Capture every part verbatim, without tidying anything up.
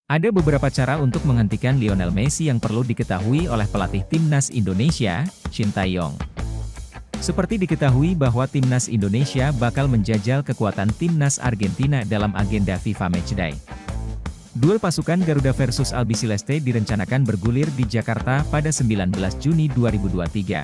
Ada beberapa cara untuk menghentikan Lionel Messi yang perlu diketahui oleh pelatih Timnas Indonesia, Shin Tae-yong. Seperti diketahui bahwa Timnas Indonesia bakal menjajal kekuatan Timnas Argentina dalam agenda FIFA Matchday. Duel pasukan Garuda versus Albiceleste direncanakan bergulir di Jakarta pada sembilan belas Juni dua ribu dua puluh tiga.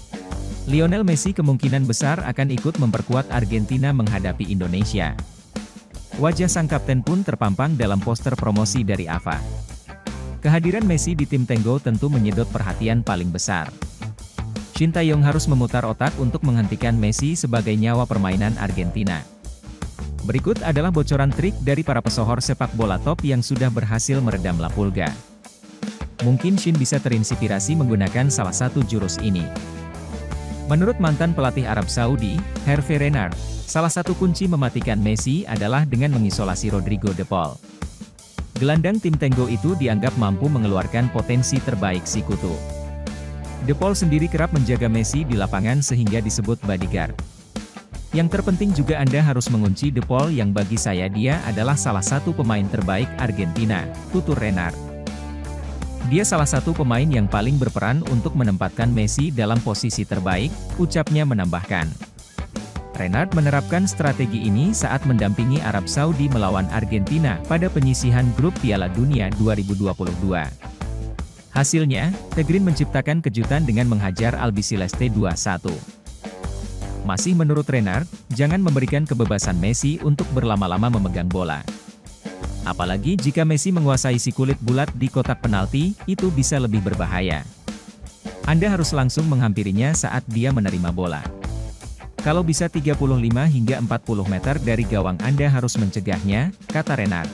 Lionel Messi kemungkinan besar akan ikut memperkuat Argentina menghadapi Indonesia. Wajah sang kapten pun terpampang dalam poster promosi dari A F A. Kehadiran Messi di tim Tango tentu menyedot perhatian paling besar. Shin Tae-yong harus memutar otak untuk menghentikan Messi sebagai nyawa permainan Argentina. Berikut adalah bocoran trik dari para pesohor sepak bola top yang sudah berhasil meredam La Pulga. Mungkin Shin bisa terinspirasi menggunakan salah satu jurus ini. Menurut mantan pelatih Arab Saudi, Hervé Renard, salah satu kunci mematikan Messi adalah dengan mengisolasi Rodrigo de Paul. Gelandang tim Tango itu dianggap mampu mengeluarkan potensi terbaik si kutu. De Paul sendiri kerap menjaga Messi di lapangan sehingga disebut bodyguard. Yang terpenting juga Anda harus mengunci De Paul yang bagi saya dia adalah salah satu pemain terbaik Argentina, tutur Renard. Dia salah satu pemain yang paling berperan untuk menempatkan Messi dalam posisi terbaik, ucapnya menambahkan. Renard menerapkan strategi ini saat mendampingi Arab Saudi melawan Argentina pada penyisihan grup Piala Dunia dua ribu dua puluh dua. Hasilnya, The Green menciptakan kejutan dengan menghajar Albiceleste dua satu. Masih menurut Renard, jangan memberikan kebebasan Messi untuk berlama-lama memegang bola. Apalagi jika Messi menguasai si kulit bulat di kotak penalti, itu bisa lebih berbahaya. Anda harus langsung menghampirinya saat dia menerima bola. Kalau bisa tiga puluh lima hingga empat puluh meter dari gawang Anda harus mencegahnya, kata Renard.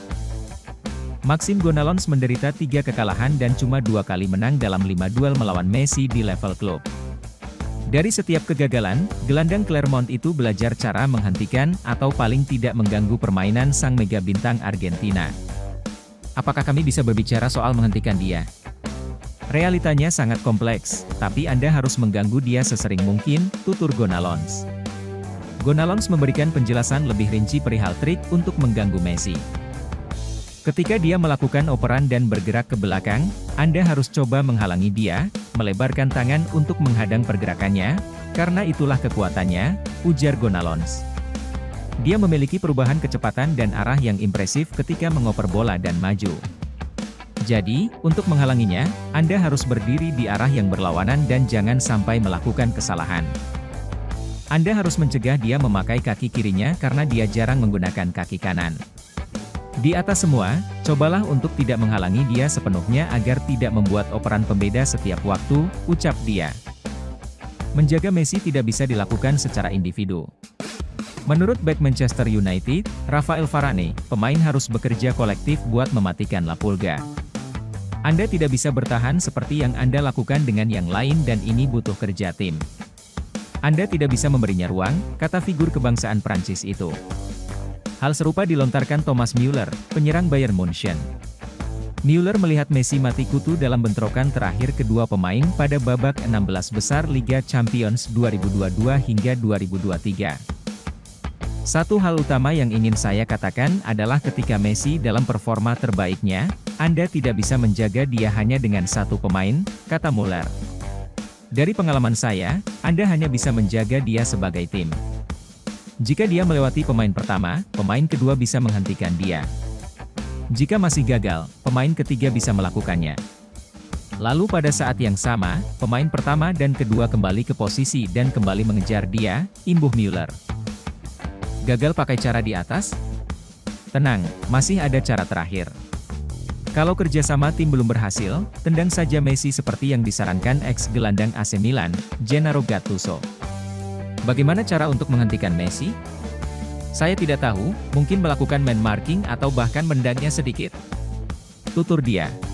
Maxime Gonalons menderita tiga kekalahan dan cuma dua kali menang dalam lima duel melawan Messi di level klub. Dari setiap kegagalan, gelandang Clermont itu belajar cara menghentikan atau paling tidak mengganggu permainan sang mega bintang Argentina. Apakah kami bisa berbicara soal menghentikan dia? Realitanya sangat kompleks, tapi Anda harus mengganggu dia sesering mungkin, tutur Gonalons. Gonalons memberikan penjelasan lebih rinci perihal trik untuk mengganggu Messi. Ketika dia melakukan operan dan bergerak ke belakang, Anda harus coba menghalangi dia, melebarkan tangan untuk menghadang pergerakannya, karena itulah kekuatannya, ujar Gonalons. Dia memiliki perubahan kecepatan dan arah yang impresif ketika mengoper bola dan maju. Jadi, untuk menghalanginya, Anda harus berdiri di arah yang berlawanan dan jangan sampai melakukan kesalahan. Anda harus mencegah dia memakai kaki kirinya karena dia jarang menggunakan kaki kanan. Di atas semua, cobalah untuk tidak menghalangi dia sepenuhnya agar tidak membuat operan pembeda setiap waktu, ucap dia. Menjaga Messi tidak bisa dilakukan secara individu. Menurut bek Manchester United, Rafael Varane, pemain harus bekerja kolektif buat mematikan La Pulga. Anda tidak bisa bertahan seperti yang Anda lakukan dengan yang lain dan ini butuh kerja tim. Anda tidak bisa memberinya ruang, kata figur kebangsaan Prancis itu. Hal serupa dilontarkan Thomas Müller, penyerang Bayern Munchen. Müller melihat Messi mati kutu dalam bentrokan terakhir kedua pemain pada babak enam belas besar Liga Champions dua ribu dua puluh dua hingga dua ribu dua puluh tiga. Satu hal utama yang ingin saya katakan adalah ketika Messi dalam performa terbaiknya, Anda tidak bisa menjaga dia hanya dengan satu pemain, kata Müller. Dari pengalaman saya, Anda hanya bisa menjaga dia sebagai tim. Jika dia melewati pemain pertama, pemain kedua bisa menghentikan dia. Jika masih gagal, pemain ketiga bisa melakukannya. Lalu pada saat yang sama, pemain pertama dan kedua kembali ke posisi dan kembali mengejar dia, imbuh Müller. Gagal pakai cara di atas? Tenang, masih ada cara terakhir. Kalau kerjasama tim belum berhasil, tendang saja Messi seperti yang disarankan ex-gelandang A C Milan, Gennaro Gattuso. Bagaimana cara untuk menghentikan Messi? Saya tidak tahu, mungkin melakukan man marking atau bahkan mendangnya sedikit. Tutur dia.